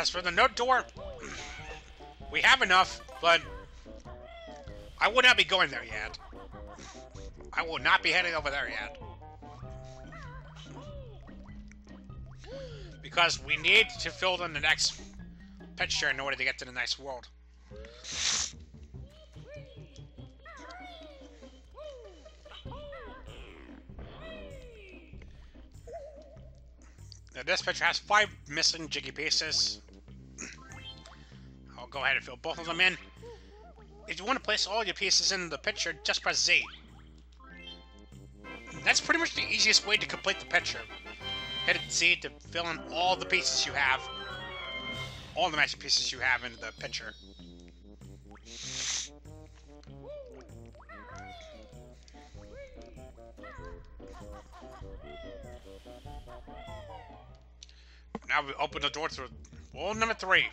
As for the note door, we have enough, but I would not be going there yet. I will not be heading over there yet. Because we need to fill in the next picture in order to get to the next world. Now this picture has 5 missing jiggy pieces. I'll go ahead and fill both of them in. If you want to place all your pieces in the picture, just press Z. That's pretty much the easiest way to complete the picture. Hit Z to fill in all the pieces you have. All the matching pieces you have into the picture. Now we open the door to wall number 3.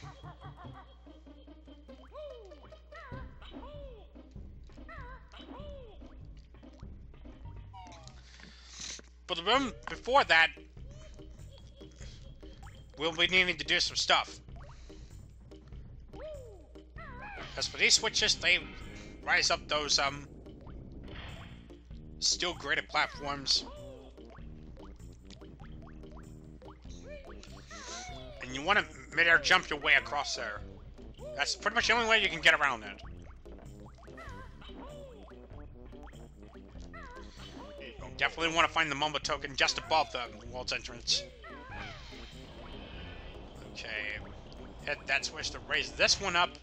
But the room before that, we'll be needing to do some stuff. As for these switches, they rise up those steel grated platforms. And you want to mid-air jump your way across there. That's pretty much the only way you can get around it. You definitely want to find the Mumbo token just above the world's entrance. Okay. Hit that switch to raise this one up.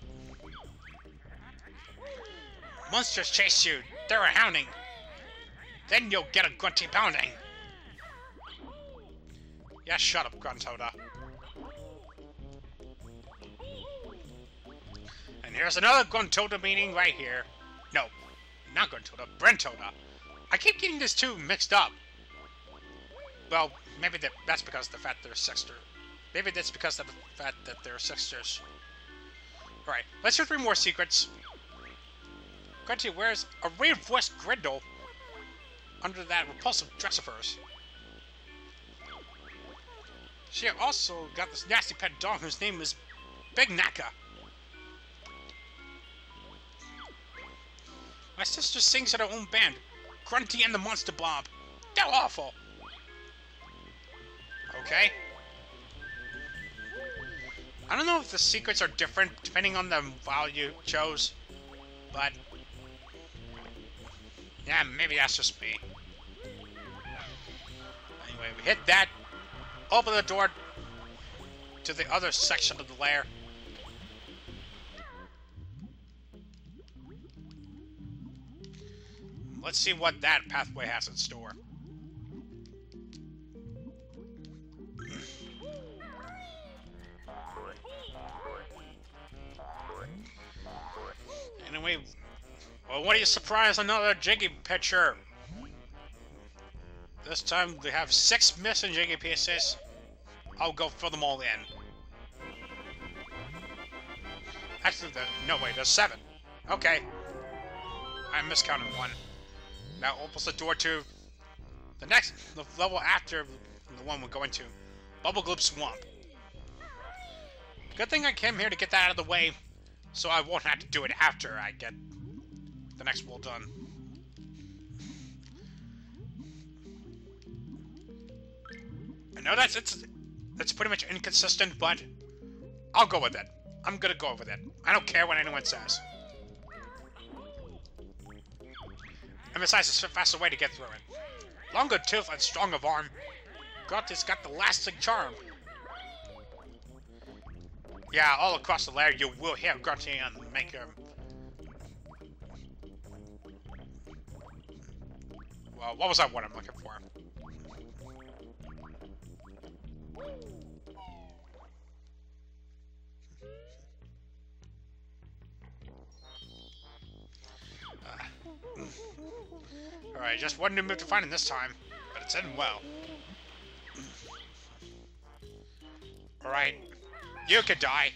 Monsters chase you. They're a hounding. Then you'll get a grunty pounding. Yeah, shut up, Gruntilda. And here's another Gruntilda meeting right here. No, not Gruntilda, Bruntilda. I keep getting these two mixed up. Well, maybe that's because of the fact they're sisters. Maybe that's because of the fact that they're sisters. Alright, let's do 3 more secrets. Grunty wears a reinforced griddle under that repulsive dress of hers. She also got this nasty pet dog whose name is Big Naka. My sister sings in her own band, Grunty and the Monster Bob. They're awful. Okay. I don't know if the secrets are different depending on the file you chose, but yeah, maybe that's just me. Anyway, we hit that, open the door to the other section of the lair. Let's see what that pathway has in store. Anyway, well, what are you surprised? Another jiggy picture. This time we have 6 missing jiggy pieces. I'll go fill them all in. Actually, no, wait, there's 7. Okay. I miscounted 1. Now opens the door to the level after the one we're going to. Bubble Gloop Swamp. Good thing I came here to get that out of the way, so I won't have to do it after I get the next world done. I know it's pretty much inconsistent, but I'll go with it. I'm gonna go with it. I don't care what anyone says. And besides, it's a faster way to get through it. Longer tooth and strong of arm. Grunty's got the lasting charm. Yeah, all across the lair you will hear Grunty and make him. Well, what was that word I'm looking for? Alright, just one new move to find him this time, but it's in well. Alright, you could die.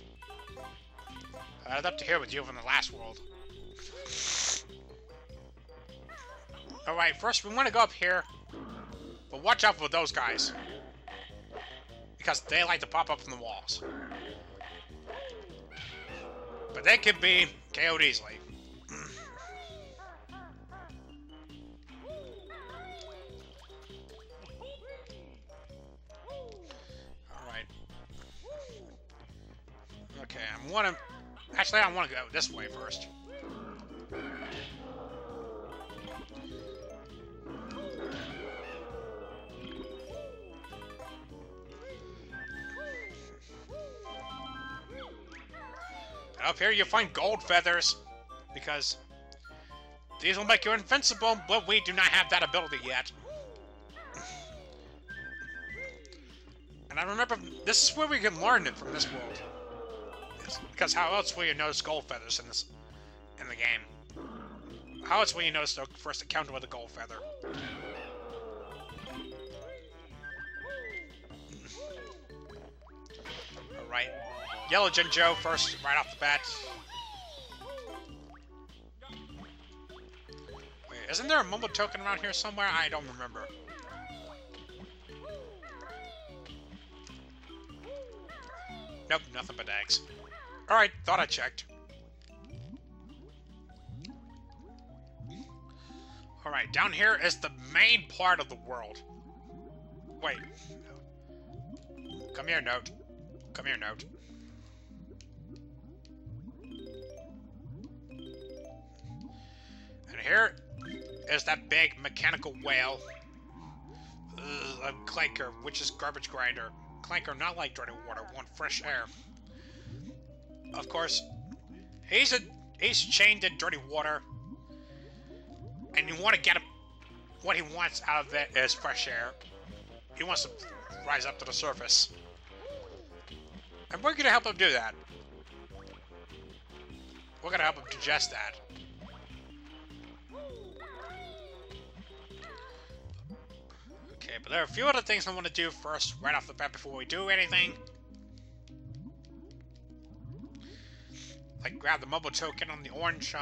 I'd love to hear with you from the last world. Alright, first we want to go up here, but watch out for those guys. Because they like to pop up from the walls. But they can be KO'd easily. Alright. Okay, actually, I want to go this way first. Up here you find gold feathers, because these will make you invincible, but we do not have that ability yet. And I remember, this is where we can learn it from this world. Because how else will you notice gold feathers in the game? How else will you notice the first encounter with a gold feather? Alright. Yellow Jinjo first, right off the bat. Wait, isn't there a mumble token around here somewhere? I don't remember. Nope, nothing but eggs. Alright, thought I checked. Alright, down here is the main part of the world. Wait. Come here, Note. Come here, Note. And here is that big mechanical whale. A clanker, which is garbage grinder. Clanker not like dirty water, want fresh air. Of course, he's chained in dirty water, and you want to get him. What he wants out of it is fresh air. He wants to rise up to the surface, and we're gonna help him do that. We're gonna help him do just that. Okay, but there are a few other things I want to do first, right off the bat, before we do anything. Like grab the mobile token on the orange,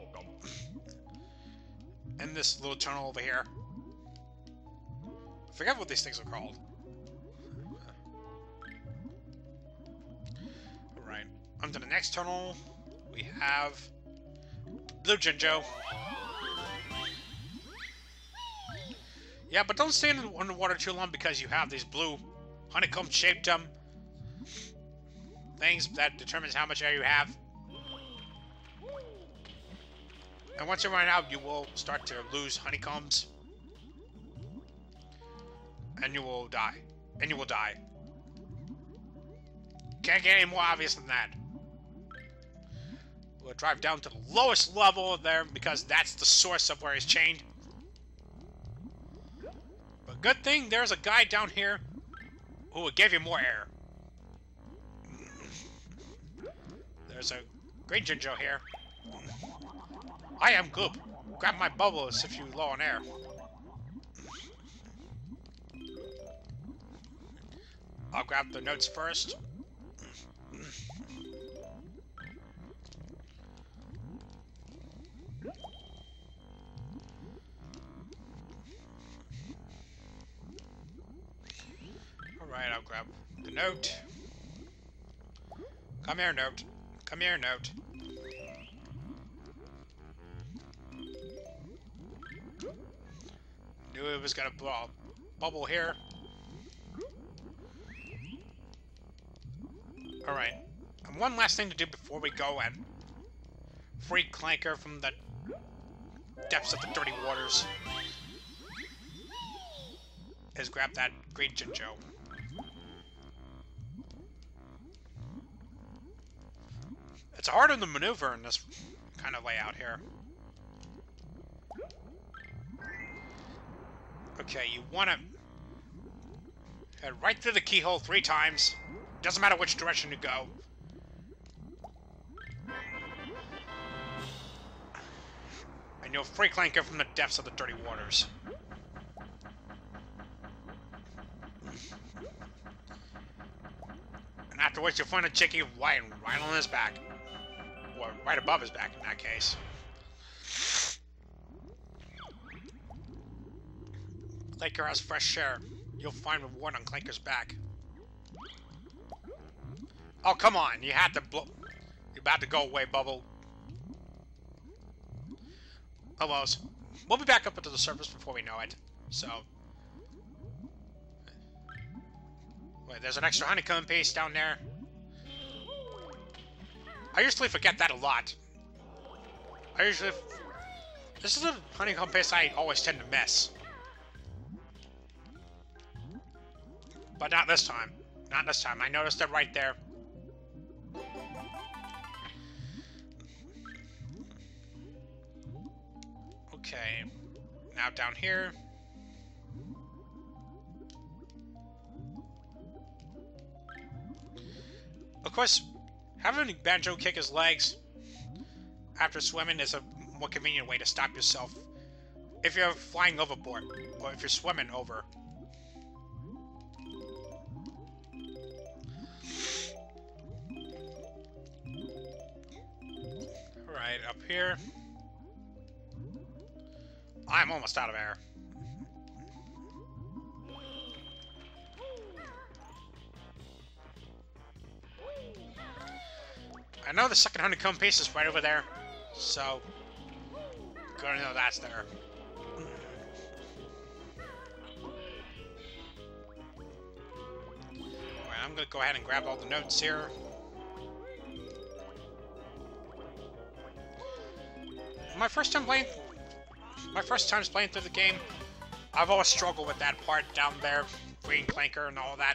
in this little tunnel over here. I forget what these things are called. Alright, onto the next tunnel, we have Blue Jinjo. Yeah, but don't stay in the water too long, because you have these blue honeycomb-shaped things that determines how much air you have. And once you run out, you will start to lose honeycombs. And you will die. And you will die. Can't get any more obvious than that. We'll drive down to the lowest level there, because that's the source of where he's chained. But good thing there's a guy down here who will give you more air. There's a green Jinjo here. I am Goop. Grab my bubbles if you're low on air. I'll grab the notes first. Alright, I'll grab the note. Come here, Note. Come here, Note. Knew it was gonna blow a bubble here. Alright. And one last thing to do before we go and free Clanker from the depths of the dirty waters is grab that green Jinjo. It's harder to maneuver in this kind of layout here. Okay, you want to head right through the keyhole 3 times. Doesn't matter which direction you go. And you'll free Clanker from the depths of the dirty waters. And afterwards, you'll find a Chicky right on his back. Or right above his back, in that case. Clanker has fresh air. You'll find reward on Clanker's back. Oh, come on. You had to You're about to go away, Bubble. Oh well, we'll be back up into the surface before we know it. So, wait, there's an extra honeycomb piece down there. I usually forget that a lot. This is a honeycomb piece I always tend to miss. But not this time. Not this time. I noticed it right there. Okay. Now down here. Of course, having Banjo kick his legs after swimming is a more convenient way to stop yourself if you're flying overboard, or if you're swimming over. Alright, up here. I'm almost out of air. I know the second honeycomb piece is right over there, so gonna know that's there. Alright, I'm gonna go ahead and grab all the notes here. My first times playing through the game, I've always struggled with that part down there, freeing Clanker and all that.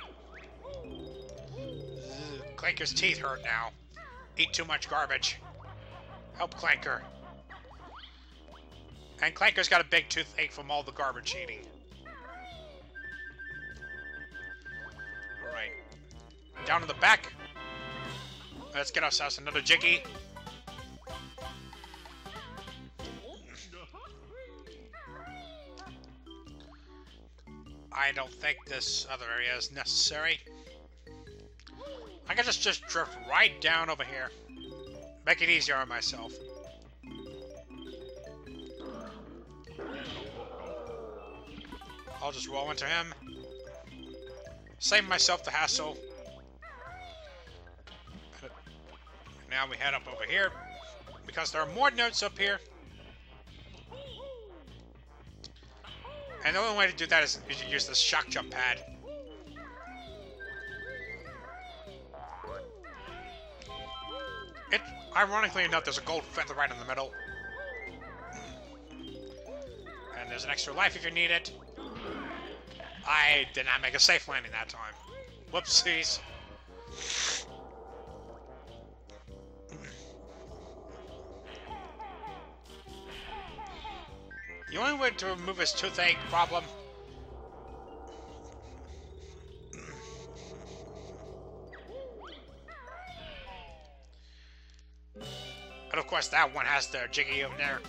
Clanker's teeth hurt now. Eat too much garbage. Help Clanker. And Clanker's got a big toothache from all the garbage eating. Alright. Down to the back. Let's get ourselves another Jiggy. I don't think this other area is necessary. I can just drift right down over here. Make it easier on myself. I'll just roll into him. Save myself the hassle. Now we head up over here, because there are more notes up here. And the only way to do that is to use this shock jump pad. Ironically enough, there's a gold feather right in the middle. And there's an extra life if you need it. I did not make a safe landing that time. Whoopsies. The only way to remove his toothache problem and of course that one has the Jiggy over there.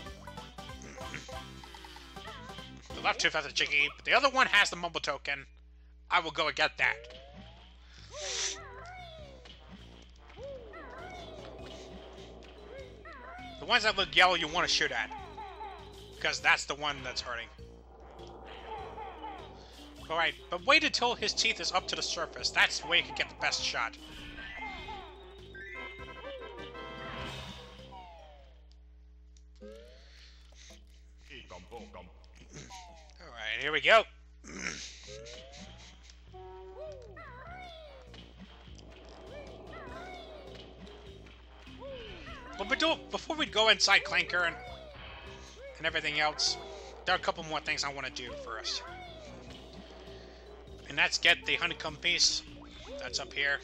The left tooth has the Jiggy, but the other one has the Mumble token. I will go and get that. The ones that look yellow you want to shoot at, because that's the one that's hurting. Alright, but wait until his teeth is up to the surface. That's the way you can get the best shot. Alright, here we go. But before we go inside Clanker and everything else, there are a couple more things I want to do first. And that's get the honeycomb piece. That's up here.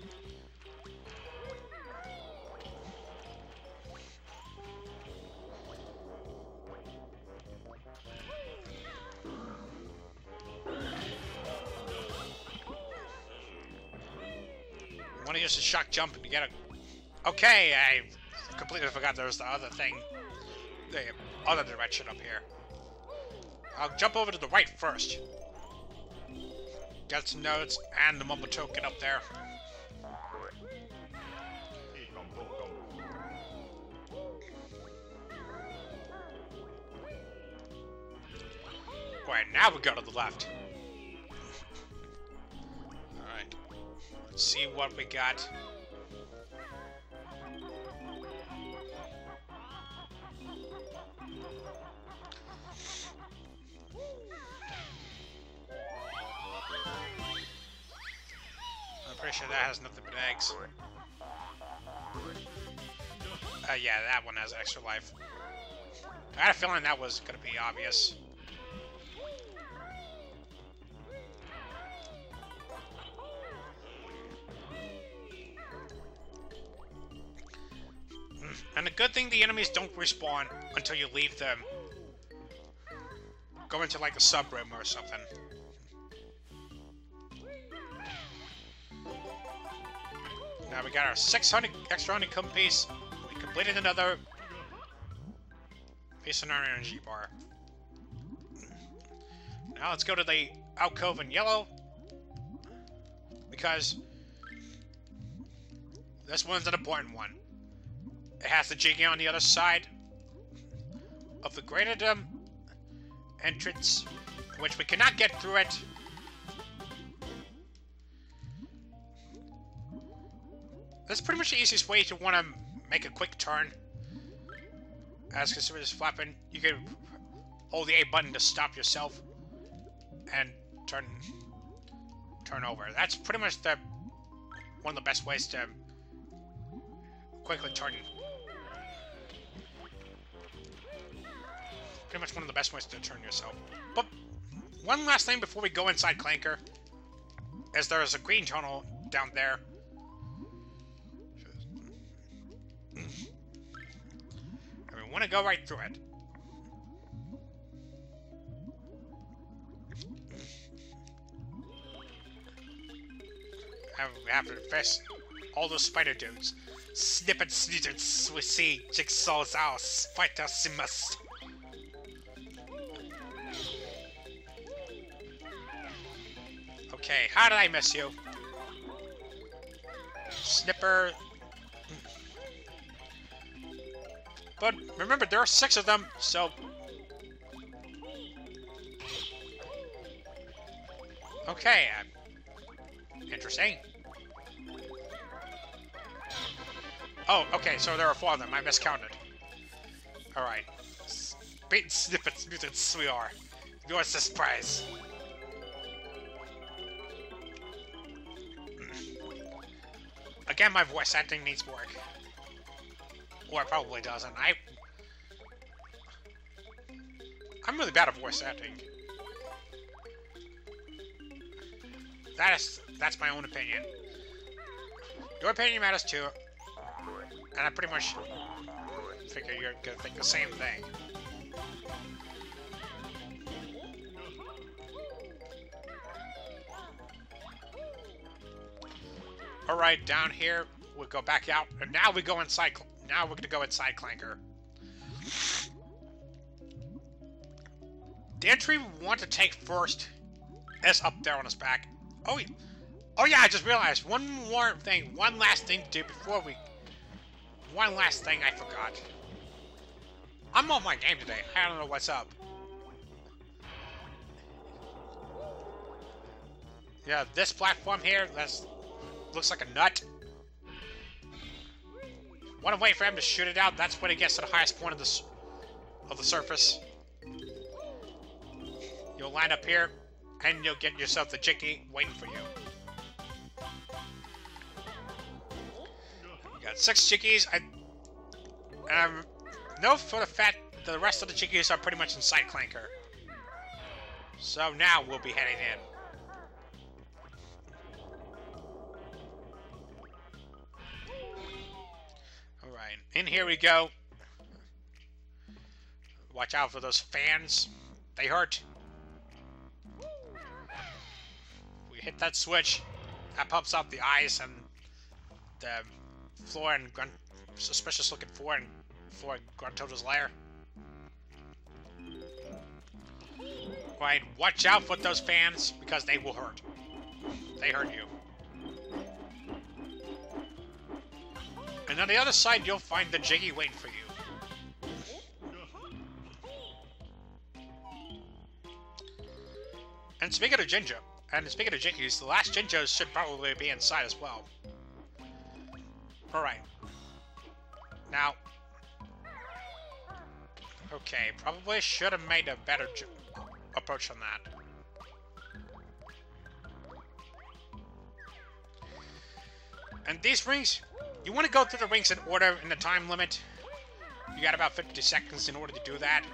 I want to use the shock jump to get a... Okay, I completely forgot there was the other thing. The other direction up here. I'll jump over to the right first. Get some notes and the Mumble token up there. Alright, now we go to the left. Alright. Let's see what we got. Pretty sure that has nothing but eggs. Yeah, that one has extra life. I had a feeling that was gonna be obvious. And the good thing, the enemies don't respawn until you leave them. Go into like a sub-room or something. Now we got our 600 extra honeycomb piece. We completed another piece in our energy bar. Now let's go to the alcove in yellow. Because this one's an important one. It has the Jiggy on the other side of the graded entrance, which we cannot get through it. That's pretty much the easiest way to want to make a quick turn. As considered as flapping, you can hold the A button to stop yourself and turn over. That's pretty much one of the best ways to quickly turn. Pretty much one of the best ways to turn yourself. But one last thing before we go inside Clanker is there's a green tunnel down there. And we want to go right through it. And we have to face all those spider dudes. Snippet snippets, we see Jigsaw's house. Fight us, we must. Okay, how did I miss you? Snipper. But remember, there are 6 of them, so... Okay, interesting. Oh, okay, so there are 4 of them. I miscounted. Alright. Bait snippets, mutants, we are. Yours is prize. Again, my voice acting needs work. Or it probably doesn't. I'm really bad at voice acting. That's my own opinion. Your opinion matters too. And I pretty much figure you're gonna think the same thing. Alright, down here, we'll go back out, and now we go inside, now we're gonna go inside Clanker. The entry we want to take first is up there on his back. Oh yeah, I just realized, one last thing to do before we... One last thing I forgot. I'm on my game today, I don't know what's up. Yeah, this platform here, looks like a nut. Want to wait for him to shoot it out. That's when it gets to the highest point of the surface. You'll land up here, and you'll get yourself the Jiggy waiting for you. You got 6 Jiggies. I know for the fact the rest of the Jiggies are pretty much inside Clanker. So now we'll be heading in. In here we go. Watch out for those fans. They hurt. We hit that switch. That pops out the eyes and the floor and suspicious looking floor and Gruntilda's lair. Right, watch out for those fans because they will hurt. They hurt you. And on the other side, you'll find the Jiggy waiting for you. And speaking of Jiggies, the last Jinjos should probably be inside as well. Alright. Now... Okay, probably should have made a better approach on that. And these rings, you want to go through the rings in order in the time limit. You got about 50 seconds in order to do that.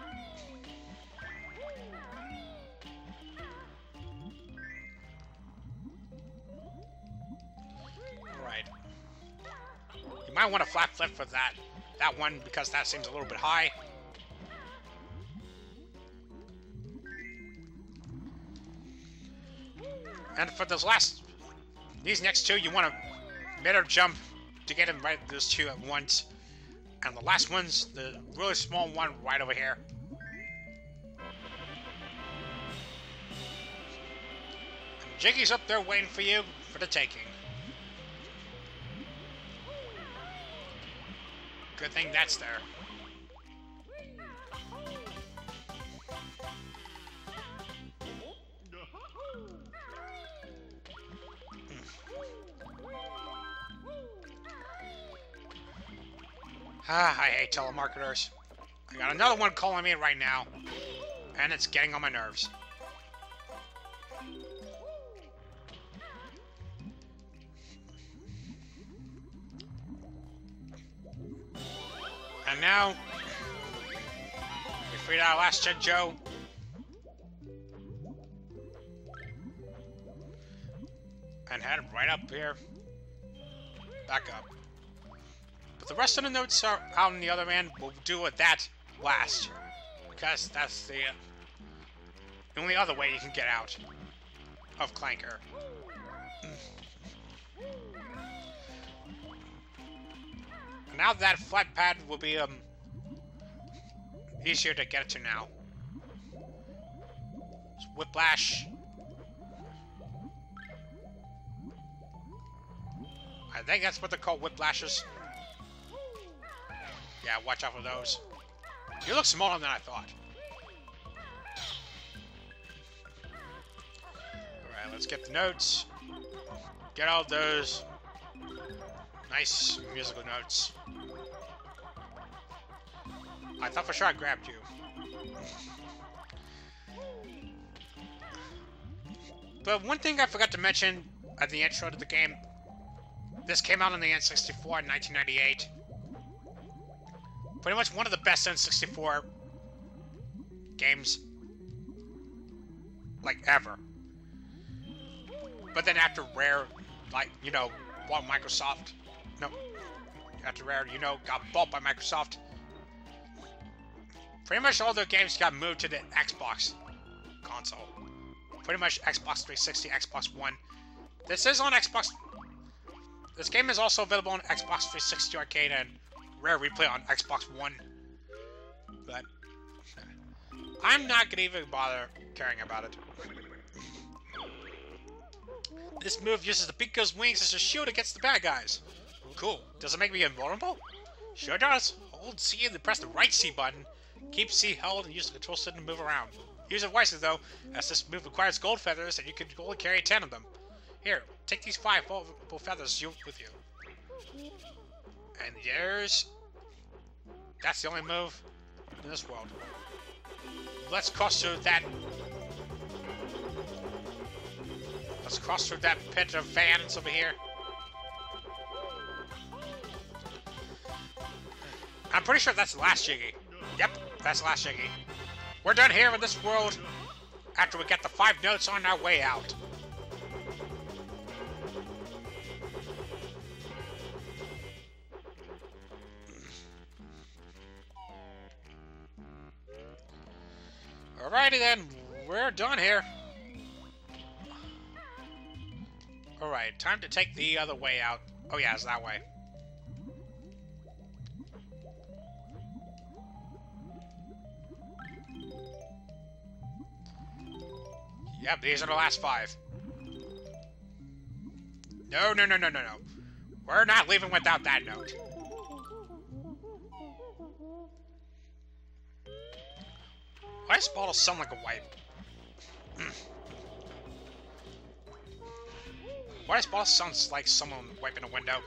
Alright. You might want to flat flip for that one because that seems a little bit high. And for these next two, you want to better jump to get them right, those two at once. And the last one's the really small one right over here. And Jiggy's up there waiting for you for the taking. Good thing that's there. I hate telemarketers. I got another one calling me right now, and it's getting on my nerves. And now, we freed our last Jet Joe. And head right up here. Back up. The rest of the notes are out on the other end. We'll do it that last, because that's the only other way you can get out of Clanker. Now that flat pad will be easier to get to now. Whiplash. I think that's what they're called, whiplashes. Yeah, watch out for those. You look smaller than I thought. Alright, let's get the notes. Get all those nice musical notes. I thought for sure I grabbed you. But one thing I forgot to mention at the intro to the game, this came out on the N64 in 1998. Pretty much one of the best N64 games, like, ever. But then after Rare, like, you know, bought Microsoft, no, after Rare, you know, got bought by Microsoft, pretty much all their games got moved to the Xbox console. Pretty much Xbox 360, Xbox One. This is on Xbox. This game is also available on Xbox 360 Arcade and Rare Replay on Xbox One. But I'm not gonna even bother caring about it. This move uses the Pico's wings as a shield against the bad guys. Cool. Does it make me invulnerable? Sure does. Hold C and then press the right C button. Keep C held and use the control stick to move around. Use it wisely though, as this move requires gold feathers and you can only carry 10 of them. Here, take these 5 valuable feathers with you. And that's the only move in this world. Let's cross through that. Let's cross through that pit of fans over here. I'm pretty sure that's the last Jiggy. Yep, that's the last Jiggy. We're done here in this world after we get the 5 notes on our way out. Alrighty then, we're done here. Alright, time to take the other way out. Oh yeah, it's that way. Yep, these are the last 5. No. We're not leaving without that note. Why does bottle sound like a wipe? Why does bottle sound like someone wiping a window?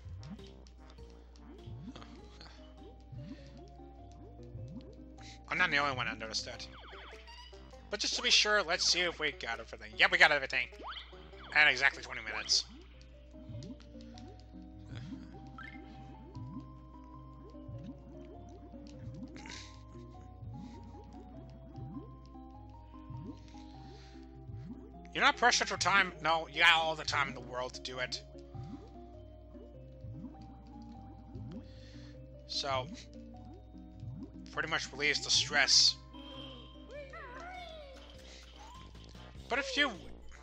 I'm not the only one that noticed that. But just to be sure, let's see if we got everything. Yep, we got everything. And exactly 20 minutes. You're not pressured for time. No, you got all the time in the world to do it. So, pretty much relieves the stress. But if you...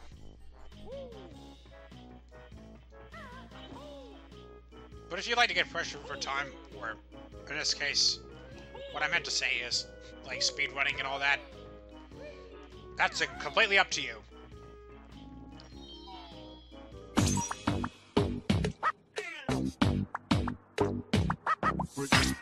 But if you like to get pressured for time, or in this case, what I meant to say is, like, speedrunning and all that, that's completely up to you.